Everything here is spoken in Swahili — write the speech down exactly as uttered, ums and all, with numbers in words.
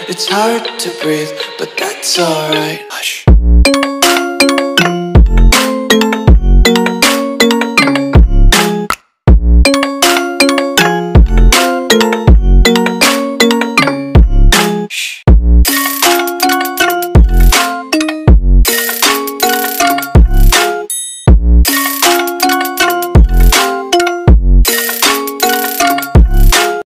It's hard to breathe, but that's alright. Hush.